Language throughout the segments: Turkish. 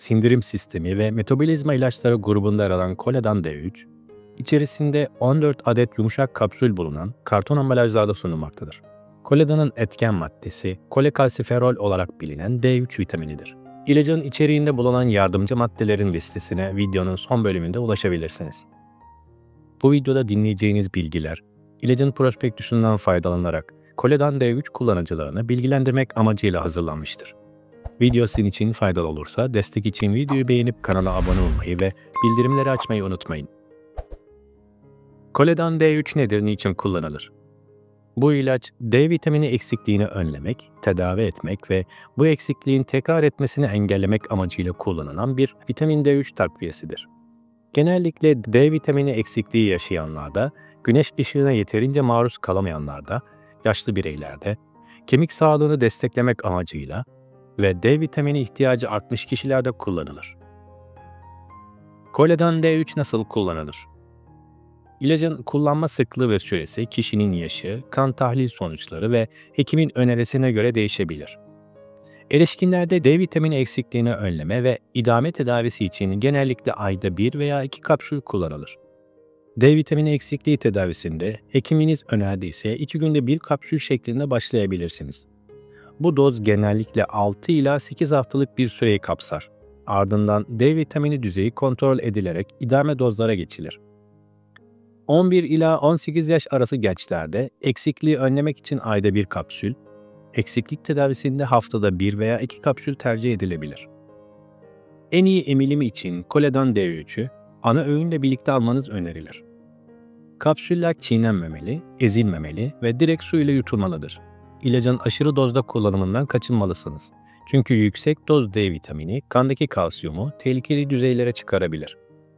sindirim sistemi ve metabolizma ilaçları grubunda yer alan Koledan D3, içerisinde 14 adet yumuşak kapsül bulunan karton ambalajlarda sunulmaktadır. Koledanın etken maddesi, kolekalsiferol olarak bilinen D3 vitaminidir. İlacın içeriğinde bulunan yardımcı maddelerin listesine videonun son bölümünde ulaşabilirsiniz. Bu videoda dinleyeceğiniz bilgiler, ilacın prospektüsünden faydalanarak Koledan D3 kullanıcılarını bilgilendirmek amacıyla hazırlanmıştır. Video sizin için faydalı olursa destek için videoyu beğenip kanala abone olmayı ve bildirimleri açmayı unutmayın. Koledan D3 nedir, niçin kullanılır? Bu ilaç D vitamini eksikliğini önlemek, tedavi etmek ve bu eksikliğin tekrar etmesini engellemek amacıyla kullanılan bir vitamin D3 takviyesidir. Genellikle D vitamini eksikliği yaşayanlarda, güneş ışığına yeterince maruz kalamayanlarda, yaşlı bireylerde, kemik sağlığını desteklemek amacıyla ve D vitamini ihtiyacı artmış kişilerde kullanılır. Koledan D3 nasıl kullanılır? İlacın kullanma sıklığı ve süresi kişinin yaşı, kan tahlil sonuçları ve hekimin önerisine göre değişebilir. Erişkinlerde D vitamini eksikliğini önleme ve idame tedavisi için genellikle ayda 1 veya 2 kapsül kullanılır. D vitamini eksikliği tedavisinde hekiminiz önerdiyse 2 günde 1 kapsül şeklinde başlayabilirsiniz. Bu doz genellikle 6 ila 8 haftalık bir süreyi kapsar. Ardından D vitamini düzeyi kontrol edilerek idame dozlara geçilir. 11 ila 18 yaş arası gençlerde eksikliği önlemek için ayda 1 kapsül, eksiklik tedavisinde haftada 1 veya 2 kapsül tercih edilebilir. En iyi emilimi için Koledan D3'ü ana öğünle birlikte almanız önerilir. Kapsüller çiğnenmemeli, ezilmemeli ve direkt su ile yutulmalıdır. İlacın aşırı dozda kullanımından kaçınmalısınız. Çünkü yüksek doz D vitamini kandaki kalsiyumu tehlikeli düzeylere çıkarabilir.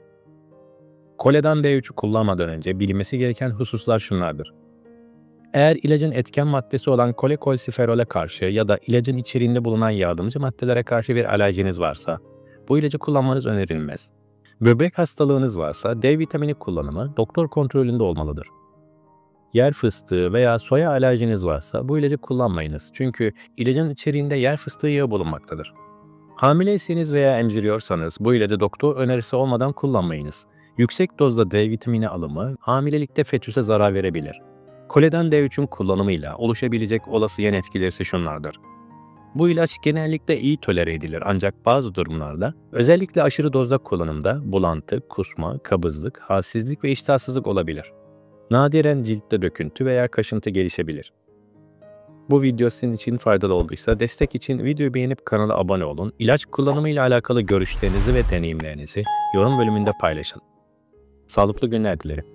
Koledan D3'ü kullanmadan önce bilinmesi gereken hususlar şunlardır. Eğer ilacın etken maddesi olan kolekalsiferole karşı ya da ilacın içeriğinde bulunan yardımcı maddelere karşı bir alerjiniz varsa, bu ilacı kullanmanız önerilmez. Böbrek hastalığınız varsa D vitamini kullanımı doktor kontrolünde olmalıdır. Yer fıstığı veya soya alerjiniz varsa bu ilacı kullanmayınız, çünkü ilacın içeriğinde yer fıstığı yağı bulunmaktadır. Hamileyseniz veya emziriyorsanız bu ilacı doktor önerisi olmadan kullanmayınız. Yüksek dozda D vitamini alımı hamilelikte fetüse zarar verebilir. Koledan D3'ün kullanımıyla oluşabilecek olası yan etkileri ise şunlardır. Bu ilaç genellikle iyi tolere edilir, ancak bazı durumlarda, özellikle aşırı dozda kullanımda bulantı, kusma, kabızlık, halsizlik ve iştahsızlık olabilir. Nadiren ciltte döküntü veya kaşıntı gelişebilir. Bu video sizin için faydalı olduysa destek için videoyu beğenip kanala abone olun. İlaç kullanımı ile alakalı görüşlerinizi ve deneyimlerinizi yorum bölümünde paylaşın. Sağlıklı günler dilerim.